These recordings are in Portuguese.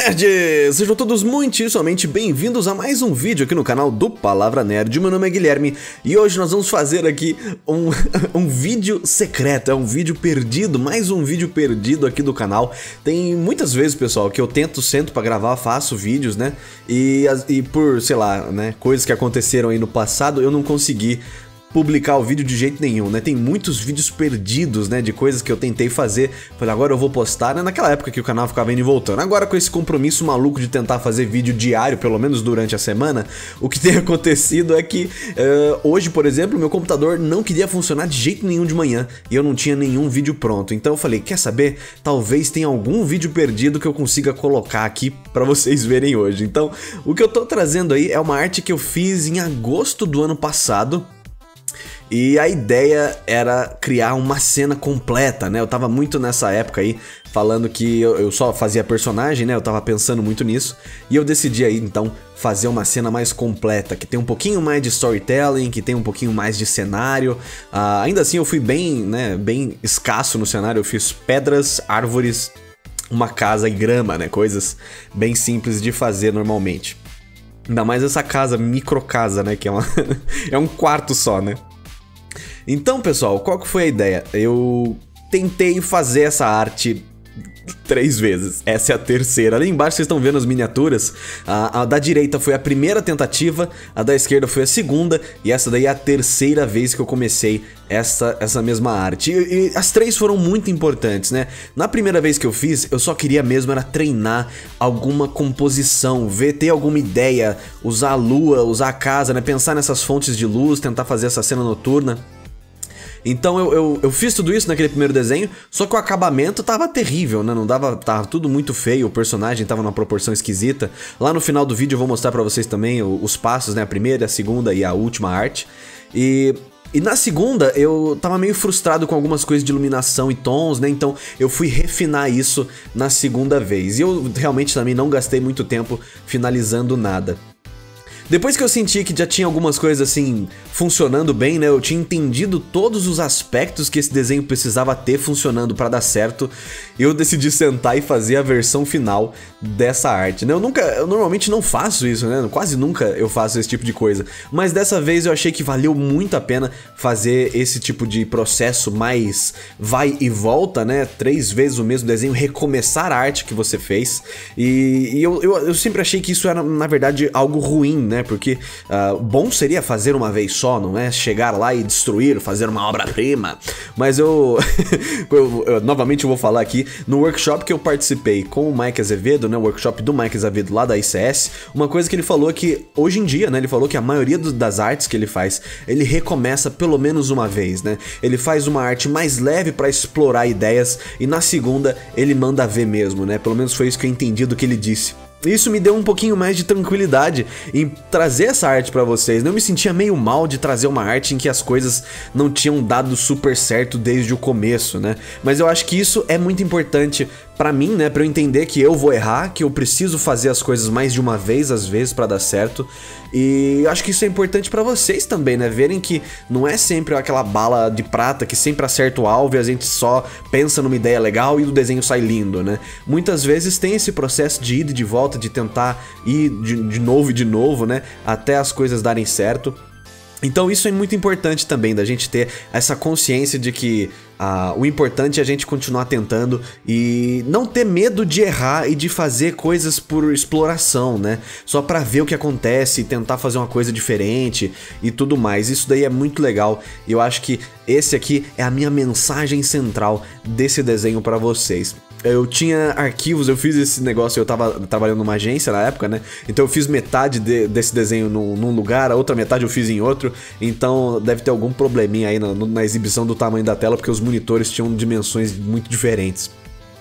nerds! Sejam todos muitíssimamente bem-vindos a mais um vídeo aqui no canal do Palavra Nerd. Meu nome é Guilherme e hoje nós vamos fazer aqui um vídeo secreto, é um vídeo perdido, mais um vídeo perdido aqui do canal. Tem muitas vezes, pessoal, que eu sento pra gravar, faço vídeos, né? E por, sei lá, né, coisas que aconteceram aí no passado, eu não consegui publicar o vídeo de jeito nenhum, né? Tem muitos vídeos perdidos, né? De coisas que eu tentei fazer. Falei, agora eu vou postar, né? Naquela época que o canal ficava indo e voltando. Agora com esse compromisso maluco de tentar fazer vídeo diário, pelo menos durante a semana, o que tem acontecido é que hoje, por exemplo, meu computador não queria funcionar de jeito nenhum de manhã e eu não tinha nenhum vídeo pronto. Então eu falei, quer saber? Talvez tenha algum vídeo perdido que eu consiga colocar aqui pra vocês verem hoje. Então, o que eu tô trazendo aí é uma arte que eu fiz em agosto do ano passado. E a ideia era criar uma cena completa, né? Eu tava muito nessa época aí, falando que eu só fazia personagem, né? Eu tava pensando muito nisso. E eu decidi aí, então, fazer uma cena mais completa, que tem um pouquinho mais de storytelling, que tem um pouquinho mais de cenário. Ainda assim, eu fui bem, né? Bem escasso no cenário. Eu fiz pedras, árvores, uma casa e grama, né? Coisas bem simples de fazer normalmente. Ainda mais essa casa, micro casa, né? Que é é um quarto só, né? Então, pessoal, qual que foi a ideia? Eu tentei fazer essa arte 3 vezes, essa é a terceira. Ali embaixo vocês estão vendo as miniaturas. A da direita foi a primeira tentativa, a da esquerda foi a segunda, e essa daí é a terceira vez que eu comecei essa mesma arte. E as três foram muito importantes, né? Na primeira vez que eu fiz, eu só queria mesmo era treinar alguma composição, ter alguma ideia, usar a lua, usar a casa, né? Pensar nessas fontes de luz, tentar fazer essa cena noturna. Então eu fiz tudo isso naquele primeiro desenho, só que o acabamento tava terrível, né? Não dava, tava tudo muito feio, o personagem tava numa proporção esquisita. Lá no final do vídeo eu vou mostrar pra vocês também os passos, né? A primeira, a segunda e a última arte. E na segunda eu tava meio frustrado com algumas coisas de iluminação e tons, né? Então eu fui refinar isso na segunda vez. E eu realmente também não gastei muito tempo finalizando nada. Depois que eu senti que já tinha algumas coisas assim funcionando bem, né? Eu tinha entendido todos os aspectos que esse desenho precisava ter funcionando pra dar certo. Eu decidi sentar e fazer a versão final dessa arte, né? Eu normalmente não faço isso, né? Quase nunca eu faço esse tipo de coisa. Mas dessa vez eu achei que valeu muito a pena fazer esse tipo de processo mais vai e volta, né? 3 vezes o mesmo desenho, recomeçar a arte que você fez. E eu sempre achei que isso era, na verdade, algo ruim, né? Porque bom seria fazer uma vez só, não é? Chegar lá e destruir, fazer uma obra-prima. Mas eu novamente eu vou falar aqui, no workshop que eu participei com o Mike Azevedo, né? O workshop do Mike Azevedo lá da ICS, uma coisa que ele falou é que, hoje em dia, né? Ele falou que a maioria das artes que ele faz, ele recomeça pelo menos uma vez, né? Ele faz uma arte mais leve pra explorar ideias e na segunda ele manda ver mesmo, né? Pelo menos foi isso que eu entendi do que ele disse. Isso me deu um pouquinho mais de tranquilidade em trazer essa arte pra vocês. Eu me sentia meio mal de trazer uma arte em que as coisas não tinham dado super certo desde o começo, né? Mas eu acho que isso é muito importante pra mim, né? Pra eu entender que eu vou errar, que eu preciso fazer as coisas mais de uma vez, às vezes, pra dar certo. E acho que isso é importante pra vocês também, né? Verem que não é sempre aquela bala de prata que sempre acerta o alvo e a gente só pensa numa ideia legal e o desenho sai lindo, né? Muitas vezes tem esse processo de ida e de volta, de tentar ir de novo e de novo, né? Até as coisas darem certo. Então isso é muito importante também, da gente ter essa consciência de que o importante é a gente continuar tentando e não ter medo de errar e de fazer coisas por exploração, né? Só pra ver o que acontece e tentar fazer uma coisa diferente e tudo mais. Isso daí é muito legal e eu acho que esse aqui é a minha mensagem central desse desenho pra vocês. Eu tinha arquivos, eu fiz esse negócio, eu tava trabalhando numa agência na época, né? Então eu fiz metade desse desenho num lugar, a outra metade eu fiz em outro. Então deve ter algum probleminha aí na exibição do tamanho da tela, porque os monitores tinham dimensões muito diferentes.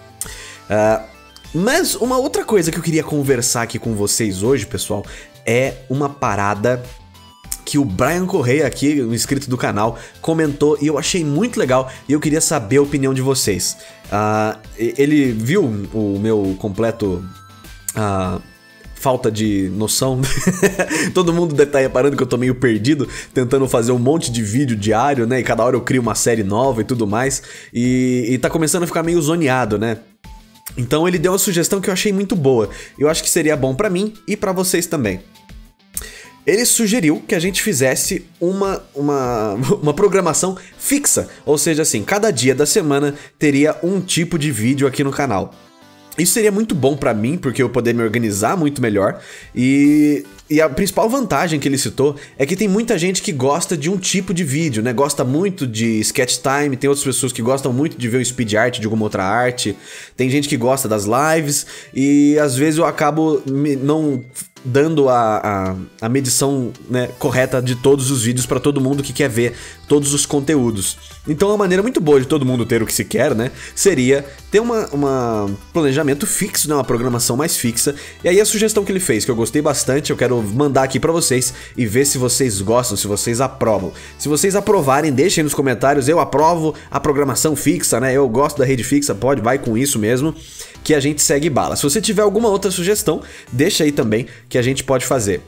Mas uma outra coisa que eu queria conversar aqui com vocês hoje, pessoal, é uma parada que o Brian Correia aqui, um inscrito do canal, comentou e eu achei muito legal e eu queria saber a opinião de vocês. Ele viu o meu completo falta de noção. Todo mundo deve estar reparando que eu tô meio perdido, tentando fazer um monte de vídeo diário, né? E cada hora eu crio uma série nova e tudo mais. E tá começando a ficar meio zoneado, né? Então ele deu uma sugestão que eu achei muito boa. Eu acho que seria bom pra mim e pra vocês também. Ele sugeriu que a gente fizesse uma programação fixa. Ou seja, assim, cada dia da semana teria um tipo de vídeo aqui no canal. Isso seria muito bom pra mim, porque eu poder me organizar muito melhor. E a principal vantagem que ele citou é que tem muita gente que gosta de um tipo de vídeo, né? Gosta muito de sketch time, tem outras pessoas que gostam muito de ver o speed art de alguma outra arte. Tem gente que gosta das lives e às vezes eu acabo não dando a medição, né, correta de todos os vídeos pra todo mundo que quer ver todos os conteúdos. Então uma maneira muito boa de todo mundo ter o que se quer, né, seria ter um planejamento fixo, né, uma programação mais fixa. E aí a sugestão que ele fez, que eu gostei bastante, eu quero mandar aqui pra vocês e ver se vocês gostam, se vocês aprovam. Se vocês aprovarem, deixem nos comentários, eu aprovo a programação fixa, né, eu gosto da rede fixa, vai com isso mesmo, que a gente segue bala. Se você tiver alguma outra sugestão, deixa aí também, que a gente pode fazer.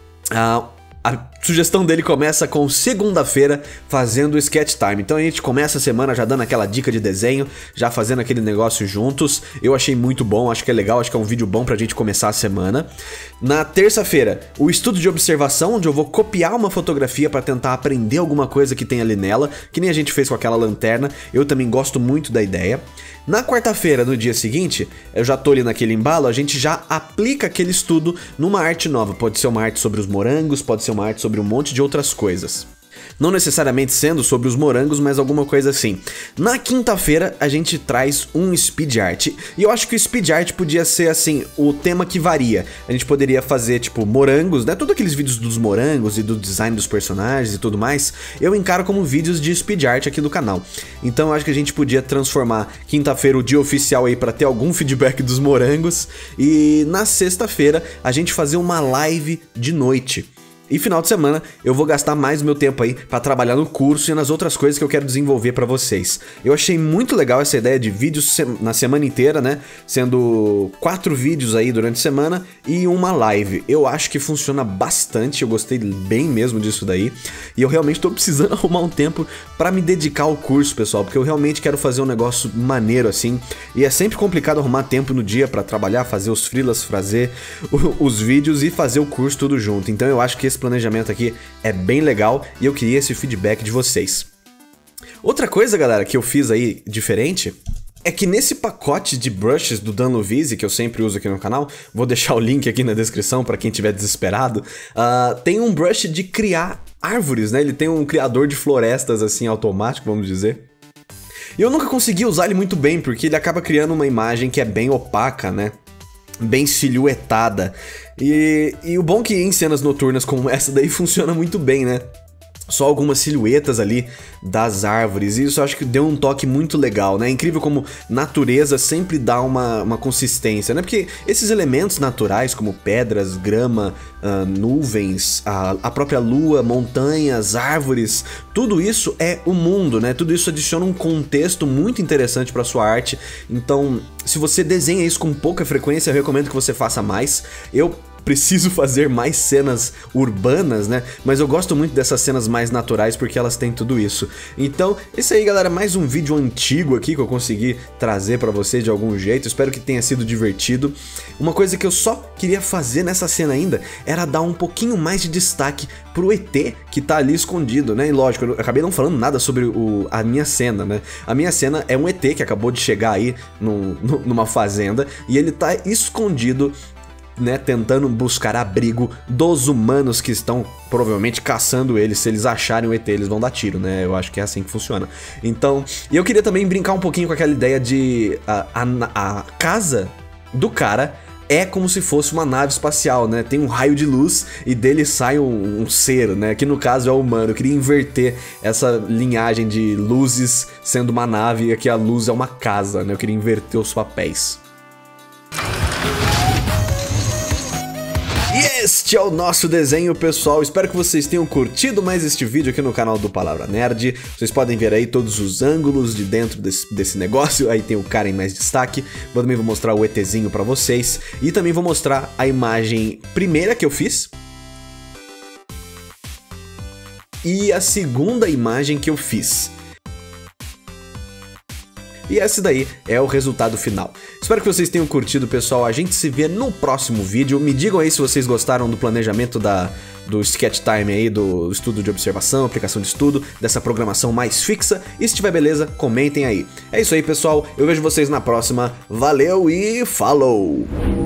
A sugestão dele começa com segunda-feira fazendo o sketch time. Então a gente começa a semana já dando aquela dica de desenho, já fazendo aquele negócio juntos. Eu achei muito bom, acho que é legal, acho que é um vídeo bom pra gente começar a semana. Na terça-feira, o estudo de observação, onde eu vou copiar uma fotografia pra tentar aprender alguma coisa que tem ali nela, que nem a gente fez com aquela lanterna. Eu também gosto muito da ideia. Na quarta-feira, no dia seguinte, eu já tô ali naquele embalo, a gente já aplica aquele estudo numa arte nova. Pode ser uma arte sobre os morangos, pode ser uma arte sobre um monte de outras coisas. Não necessariamente sendo sobre os morangos, mas alguma coisa assim. Na quinta-feira, a gente traz um speed art. E eu acho que o speed art podia ser, assim, o tema que varia. A gente poderia fazer, tipo, morangos, né? Todos aqueles vídeos dos morangos e do design dos personagens e tudo mais, eu encaro como vídeos de speed art aqui do canal. Então eu acho que a gente podia transformar quinta-feira o dia oficial aí pra ter algum feedback dos morangos. E na sexta-feira, a gente fazer uma live de noite. E final de semana eu vou gastar mais meu tempo aí pra trabalhar no curso e nas outras coisas que eu quero desenvolver pra vocês. Eu achei muito legal essa ideia de vídeos na semana inteira, né? Sendo 4 vídeos aí durante a semana e uma live. Eu acho que funciona bastante, eu gostei bem mesmo disso daí. E eu realmente tô precisando arrumar um tempo pra me dedicar ao curso, pessoal, porque eu realmente quero fazer um negócio maneiro assim. E é sempre complicado arrumar tempo no dia pra trabalhar, fazer os freelas, fazer os vídeos e fazer o curso tudo junto. Então eu acho que esse planejamento aqui é bem legal e eu queria esse feedback de vocês. Outra coisa, galera, que eu fiz aí diferente é que nesse pacote de brushes do Dan Lovise, que eu sempre uso aqui no canal, vou deixar o link aqui na descrição para quem estiver desesperado, tem um brush de criar árvores, né? Ele tem um criador de florestas assim automático, vamos dizer. E eu nunca consegui usar ele muito bem, porque ele acaba criando uma imagem que é bem opaca, né? Bem silhuetada. E o bom é que em cenas noturnas como essa daí funciona muito bem, né? Só algumas silhuetas ali das árvores, e isso eu acho que deu um toque muito legal, né? É incrível como natureza sempre dá uma consistência, né? Porque esses elementos naturais, como pedras, grama, nuvens, a própria lua, montanhas, árvores, tudo isso é o mundo, né? Tudo isso adiciona um contexto muito interessante para sua arte. Então, se você desenha isso com pouca frequência, eu recomendo que você faça mais. Eu preciso fazer mais cenas urbanas, né? Mas eu gosto muito dessas cenas mais naturais porque elas têm tudo isso. Então, esse aí, galera, mais um vídeo antigo aqui que eu consegui trazer pra vocês de algum jeito. Espero que tenha sido divertido. Uma coisa que eu só queria fazer nessa cena ainda era dar um pouquinho mais de destaque pro ET que tá ali escondido, né? E lógico, eu acabei não falando nada sobre a minha cena, né? A minha cena é um ET que acabou de chegar aí numa fazenda e ele tá escondido, né, tentando buscar abrigo dos humanos que estão provavelmente caçando ele. Se eles acharem o ET, eles vão dar tiro, né? Eu acho que é assim que funciona. Então, e eu queria também brincar um pouquinho com aquela ideia de a casa do cara é como se fosse uma nave espacial, né? Tem um raio de luz e dele sai um ser, né? Que no caso é o humano. Eu queria inverter essa linhagem de luzes sendo uma nave e aqui a luz é uma casa, né? Eu queria inverter os papéis. E este é o nosso desenho, pessoal. Espero que vocês tenham curtido mais este vídeo aqui no canal do Palavra Nerd. Vocês podem ver aí todos os ângulos de dentro desse negócio. Aí tem o cara em mais destaque. Eu também vou mostrar o ETzinho pra vocês. E também vou mostrar a imagem primeira que eu fiz e a segunda imagem que eu fiz. e esse daí é o resultado final. Espero que vocês tenham curtido, pessoal. A gente se vê no próximo vídeo. Me digam aí se vocês gostaram do planejamento do Sketch Time aí, do estudo de observação, aplicação de estudo, dessa programação mais fixa. E se tiver beleza, comentem aí. É isso aí, pessoal. Eu vejo vocês na próxima. Valeu e falou!